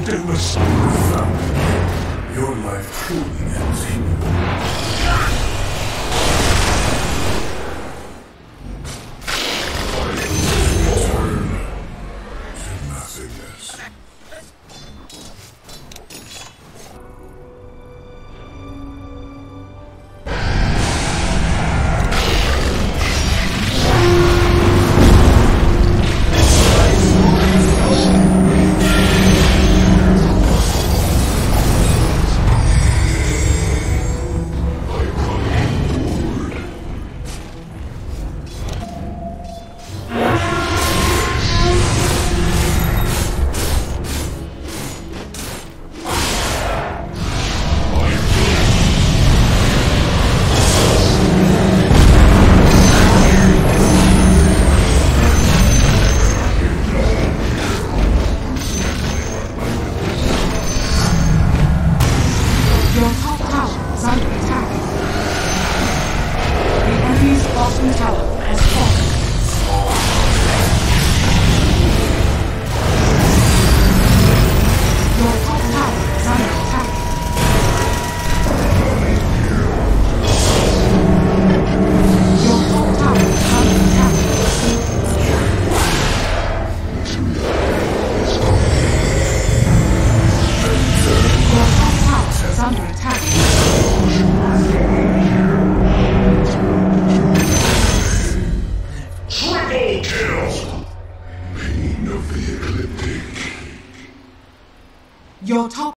in the sun without your life truly ends here. Return to nothingness. Bottom tower has fallen. Your top tower is under attack. Your top tower is under attack. Your top tower is under attack. Triple kill! Pain of the ecliptic. Your top